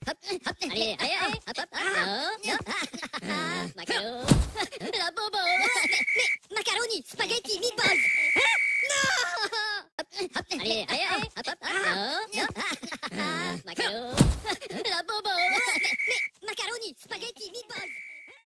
Allez, allez, allez, hop, hop, Macaro. La bobo. Mais macaroni, spaghetti, meatballs. Non. Allez, allez, allez, hop, hop, Macaro.